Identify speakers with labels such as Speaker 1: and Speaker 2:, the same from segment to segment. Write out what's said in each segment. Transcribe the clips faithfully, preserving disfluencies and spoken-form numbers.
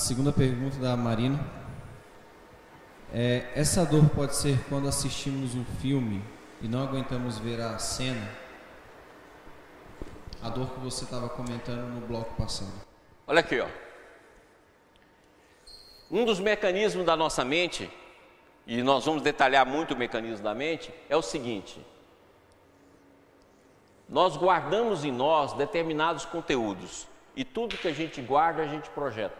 Speaker 1: segunda pergunta da Marina. É, essa dor pode ser quando assistimos um filme e não aguentamos ver a cena? A dor que você estava comentando no bloco passado.
Speaker 2: Olha aqui, ó. Um dos mecanismos da nossa mente, e nós vamos detalhar muito o mecanismo da mente, é o seguinte: nós guardamos em nós determinados conteúdos, e tudo que a gente guarda, a gente projeta.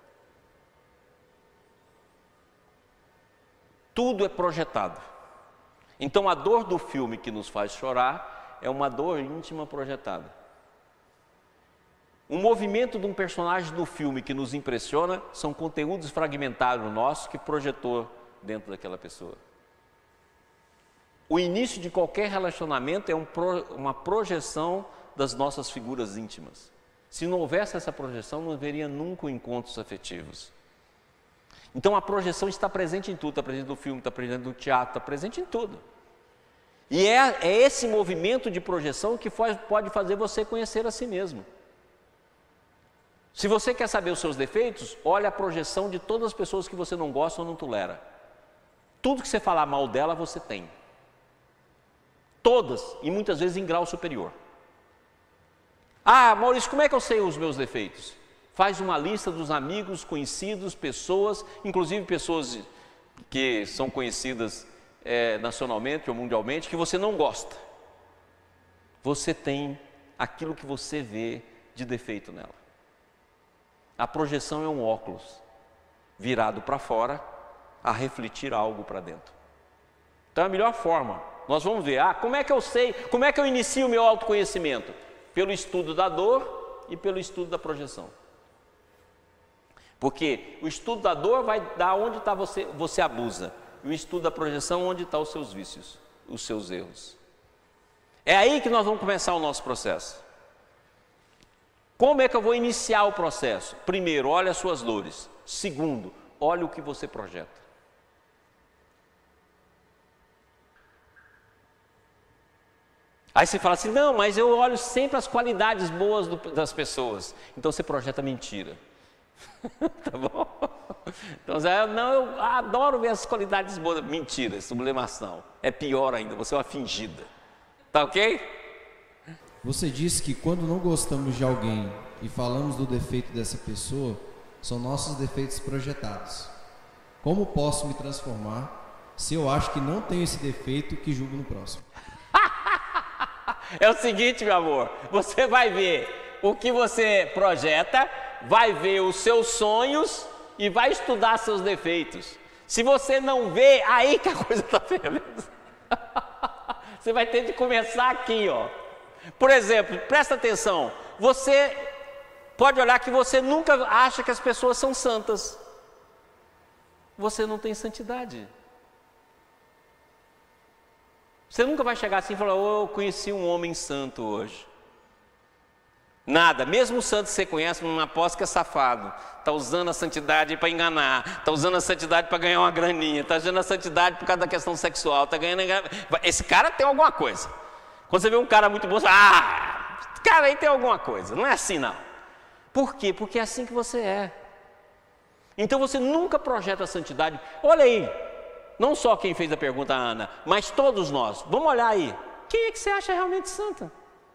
Speaker 2: Tudo é projetado. Então a dor do filme que nos faz chorar é uma dor íntima projetada. O movimento de um personagem do filme que nos impressiona são conteúdos fragmentados nossos que projetou dentro daquela pessoa. O início de qualquer relacionamento é um pro, uma projeção das nossas figuras íntimas. Se não houvesse essa projeção, não haveria nunca encontros afetivos. Então a projeção está presente em tudo, está presente no filme, está presente no teatro, está presente em tudo. E é, é esse movimento de projeção que faz, pode fazer você conhecer a si mesmo. Se você quer saber os seus defeitos, olha a projeção de todas as pessoas que você não gosta ou não tolera. Tudo que você falar mal dela, você tem. Todas, e muitas vezes em grau superior. Ah, Maurício, como é que eu sei os meus defeitos? Faz uma lista dos amigos, conhecidos, pessoas, inclusive pessoas que são conhecidas é, nacionalmente ou mundialmente, que você não gosta. Você tem aquilo que você vê de defeito nela. A projeção é um óculos virado para fora a refletir algo para dentro. Então é a melhor forma. Nós vamos ver, ah, como é que eu sei, como é que eu inicio o meu autoconhecimento? Pelo estudo da dor e pelo estudo da projeção. Porque o estudo da dor vai dar onde está você, você abusa. E o estudo da projeção, onde estão os seus vícios, os seus erros. É aí que nós vamos começar o nosso processo. Como é que eu vou iniciar o processo? Primeiro, olha as suas dores. Segundo, olha o que você projeta. Aí você fala assim, não, mas eu olho sempre as qualidades boas do, das pessoas. Então você projeta mentira. Tá bom? Então você, não, eu adoro ver as qualidades boas. Mentira, sublimação. É pior ainda, você é uma fingida. Tá ok?
Speaker 1: Você disse que quando não gostamos de alguém e falamos do defeito dessa pessoa, são nossos defeitos projetados. Como posso me transformar se eu acho que não tenho esse defeito que julgo no próximo?
Speaker 2: É o seguinte, meu amor, você vai ver o que você projeta, vai ver os seus sonhos e vai estudar seus defeitos. Se você não vê, aí que a coisa está feia. Você vai ter de começar aqui, ó. Por exemplo, presta atenção, você pode olhar que você nunca acha que as pessoas são santas. Você não tem santidade. Você nunca vai chegar assim e falar, oh, eu conheci um homem santo hoje. Nada, mesmo o santo que você conhece, não aposta que é safado. Está usando a santidade para enganar, está usando a santidade para ganhar uma graninha, está usando a santidade por causa da questão sexual, está ganhando... Esse cara tem alguma coisa. Quando você vê um cara muito bom, você fala, ah, esse cara aí tem alguma coisa. Não é assim, não. Por quê? Porque é assim que você é. Então você nunca projeta a santidade. Olha aí, não só quem fez a pergunta, a Ana, mas todos nós. Vamos olhar aí. Quem é que você acha realmente santa?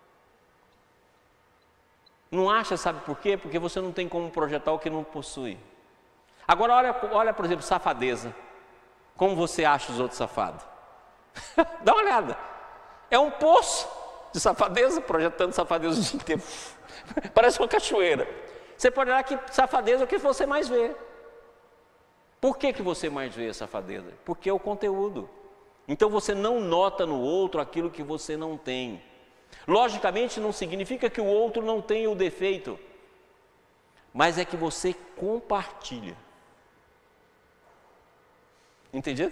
Speaker 2: Não acha, sabe por quê? Porque você não tem como projetar o que não possui. Agora olha, olha por exemplo, safadeza. Como você acha os outros safados? Dá uma olhada. É um poço de safadeza, projetando safadeza o dia inteiro. Parece uma cachoeira. Você pode olhar que safadeza é o que você mais vê. Por que que você mais vê a safadeza? Porque é o conteúdo. Então você não nota no outro aquilo que você não tem. Logicamente não significa que o outro não tenha o defeito, mas é que você compartilha. Entendido?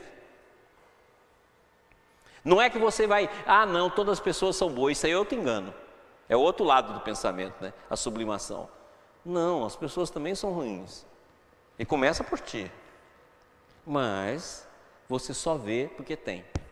Speaker 2: Não é que você vai, ah não, todas as pessoas são boas, isso aí eu te engano. É o outro lado do pensamento, né? A sublimação. Não, as pessoas também são ruins. E começa por ti. Mas você só vê porque tem.